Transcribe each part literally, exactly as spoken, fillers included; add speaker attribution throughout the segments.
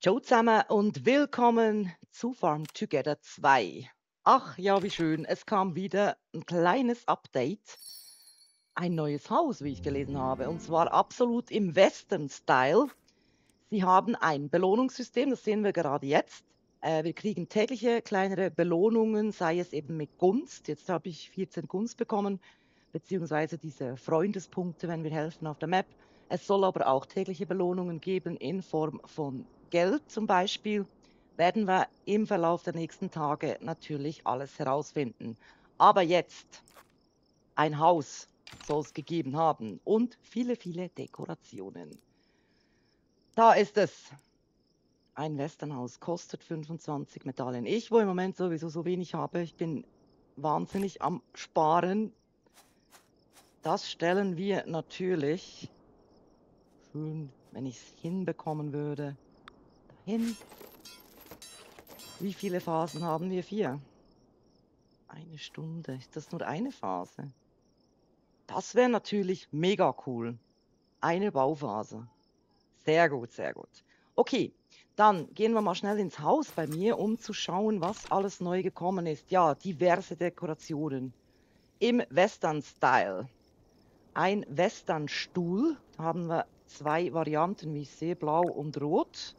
Speaker 1: Ciao zusammen und willkommen zu Farm Together zwei. Ach ja, wie schön. Es kam wieder ein kleines Update. Ein neues Haus, wie ich gelesen habe, und zwar absolut im Western-Style. Sie haben ein Belohnungssystem, das sehen wir gerade jetzt. Äh, wir kriegen tägliche kleinere Belohnungen, sei es eben mit Gunst. Jetzt habe ich vierzehn Gunst bekommen, beziehungsweise diese Freundespunkte, wenn wir helfen auf der Map. Es soll aber auch tägliche Belohnungen geben in Form von Geld zum Beispiel. Werden wir im Verlauf der nächsten Tage natürlich alles herausfinden. Aber jetzt ein Haus soll es gegeben haben und viele, viele Dekorationen. Da ist es. Ein Westernhaus kostet fünfundzwanzig Medaillen. Ich, wo im Moment sowieso so wenig habe, ich bin wahnsinnig am Sparen. Das stellen wir natürlich schön, wenn ich es hinbekommen würde, dahin. Wie viele Phasen haben wir? Vier. Eine Stunde. Ist das nur eine Phase? Das wäre natürlich mega cool. Eine Bauphase. Sehr gut, sehr gut. Okay, dann gehen wir mal schnell ins Haus bei mir, um zu schauen, was alles neu gekommen ist. Ja, diverse Dekorationen im Western-Style. Ein Western-Stuhl. Da haben wir zwei Varianten, wie ich sehe, blau und rot.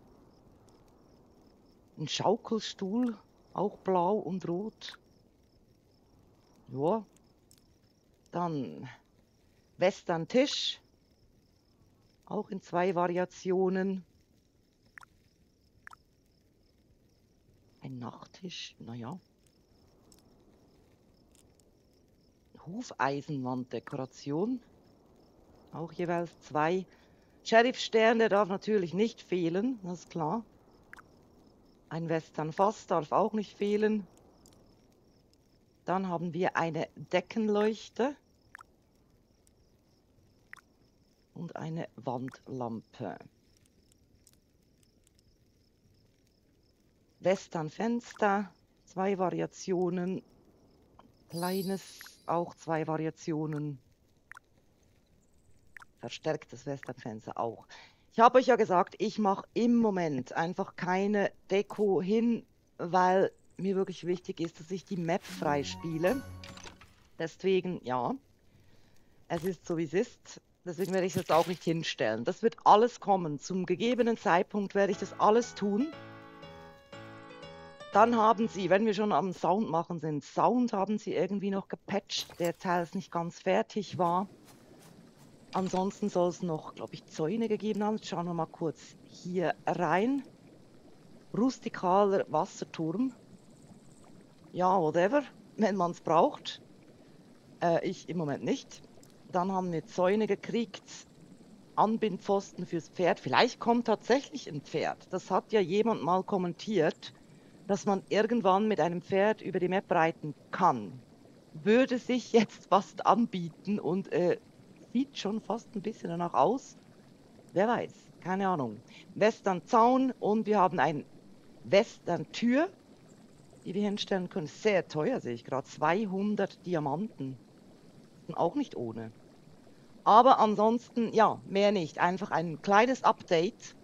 Speaker 1: Ein Schaukelstuhl, auch blau und rot. Ja. Dann Western-Tisch. Auch in zwei Variationen. Ein Nachttisch, naja. Hufeisenwanddekoration. Auch jeweils zwei. Sheriff-Stern, der darf natürlich nicht fehlen, das ist klar. Ein Western-Fass darf auch nicht fehlen. Dann haben wir eine Deckenleuchte. Und eine Wandlampe. Western-Fenster, zwei Variationen. Kleines, auch zwei Variationen. Verstärktes Western-Fenster auch. Ich habe euch ja gesagt, ich mache im Moment einfach keine Deko hin, weil mir wirklich wichtig ist, dass ich die Map freispiele. Deswegen, ja, es ist so, wie es ist. Deswegen werde ich es jetzt auch nicht hinstellen. Das wird alles kommen. Zum gegebenen Zeitpunkt werde ich das alles tun. Dann haben sie, wenn wir schon am Sound machen sind, Sound haben sie irgendwie noch gepatcht, der teils nicht ganz fertig war. Ansonsten soll es noch, glaube ich, Zäune gegeben haben. Jetzt schauen wir mal kurz hier rein. Rustikaler Wasserturm. Ja, whatever, wenn man es braucht. Äh, ich im Moment nicht. Dann haben wir Zäune gekriegt. Anbindpfosten fürs Pferd. Vielleicht kommt tatsächlich ein Pferd. Das hat ja jemand mal kommentiert, dass man irgendwann mit einem Pferd über die Map reiten kann. Würde sich jetzt fast anbieten und äh, sieht schon fast ein bisschen danach aus. Wer weiß, keine Ahnung. Western-Zaun und wir haben eine Western-Tür, die wir hinstellen können. Sehr teuer, sehe ich gerade. zweihundert Diamanten. Und auch nicht ohne. Aber ansonsten, ja, mehr nicht. Einfach ein kleines Update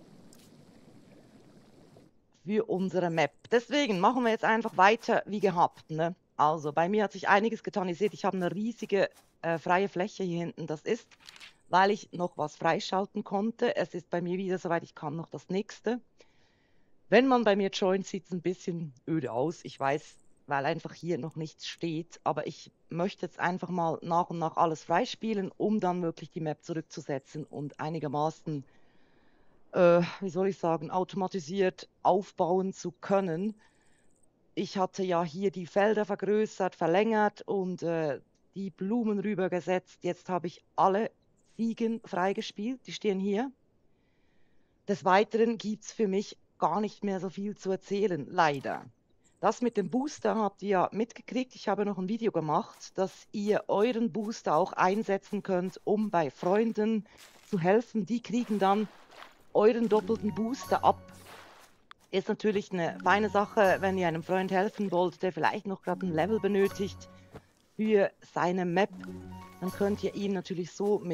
Speaker 1: für unsere Map. Deswegen machen wir jetzt einfach weiter wie gehabt. Ne? Also, bei mir hat sich einiges getan. Ihr seht, ich habe eine riesige äh, freie Fläche hier hinten. Das ist, weil ich noch was freischalten konnte. Es ist bei mir wieder soweit, ich kann noch das nächste. Wenn man bei mir joint, sieht es ein bisschen öde aus. Ich weiß, weil einfach hier noch nichts steht. Aber ich möchte jetzt einfach mal nach und nach alles freispielen, um dann wirklich die Map zurückzusetzen und einigermaßen, äh, wie soll ich sagen, automatisiert aufbauen zu können. Ich hatte ja hier die Felder vergrößert, verlängert und äh, die Blumen rübergesetzt. Jetzt habe ich alle Ziegen freigespielt, die stehen hier. Des Weiteren gibt es für mich gar nicht mehr so viel zu erzählen, leider. Das mit dem Booster habt ihr ja mitgekriegt. Ich habe noch ein Video gemacht, dass ihr euren Booster auch einsetzen könnt, um bei Freunden zu helfen. Die kriegen dann euren doppelten Booster ab. Ist natürlich eine feine Sache, wenn ihr einem Freund helfen wollt, der vielleicht noch gerade ein Level benötigt für seine Map. Dann könnt ihr ihn natürlich so mit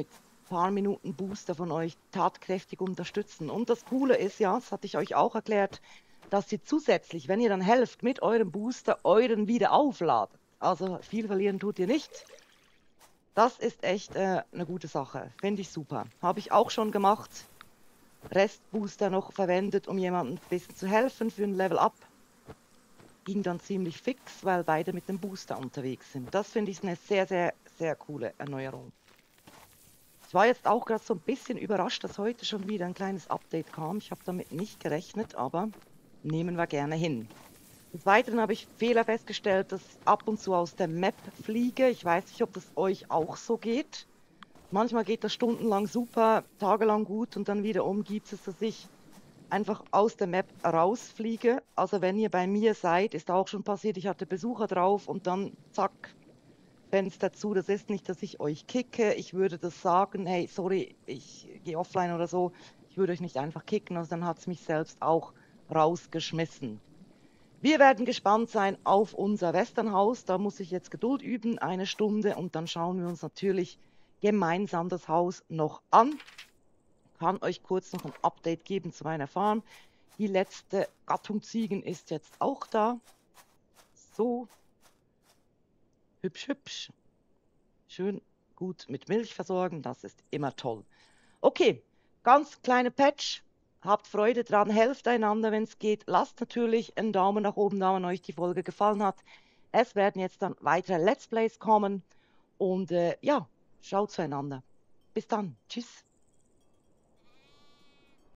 Speaker 1: paar Minuten Booster von euch tatkräftig unterstützen. Und das Coole ist, ja, das hatte ich euch auch erklärt, dass ihr zusätzlich, wenn ihr dann helft, mit eurem Booster euren wieder aufladet. Also viel verlieren tut ihr nicht. Das ist echt äh, eine gute Sache. Finde ich super. Habe ich auch schon gemacht. Restbooster noch verwendet, um jemandem ein bisschen zu helfen für ein Level-Up. Ging dann ziemlich fix, weil beide mit dem Booster unterwegs sind. Das finde ich eine sehr, sehr, sehr coole Erneuerung. Ich war jetzt auch gerade so ein bisschen überrascht, dass heute schon wieder ein kleines Update kam. Ich habe damit nicht gerechnet, aber nehmen wir gerne hin. Des Weiteren habe ich Fehler festgestellt, dass ich ab und zu aus der Map fliege. Ich weiß nicht, ob das euch auch so geht. Manchmal geht das stundenlang super, tagelang gut und dann wiederum gibt es, dass ich einfach aus der Map rausfliege. Also wenn ihr bei mir seid, ist auch schon passiert, ich hatte Besucher drauf und dann zack, Fenster zu. Das ist nicht, dass ich euch kicke. Ich würde das sagen, hey, sorry, ich gehe offline oder so. Ich würde euch nicht einfach kicken, also dann hat es mich selbst auch rausgeschmissen. Wir werden gespannt sein auf unser Westernhaus. Da muss ich jetzt Geduld üben, eine Stunde, und dann schauen wir uns natürlich gemeinsam das Haus noch an. Ich kann euch kurz noch ein Update geben zu meiner Farm. Die letzte Gattung Ziegen ist jetzt auch da. So. Hübsch, hübsch. Schön gut mit Milch versorgen, das ist immer toll. Okay, ganz kleine Patch. Habt Freude dran, helft einander, wenn es geht. Lasst natürlich einen Daumen nach oben da, wenn euch die Folge gefallen hat. Es werden jetzt dann weitere Let's Plays kommen. Und äh, ja, schaut zueinander. Bis dann. Tschüss.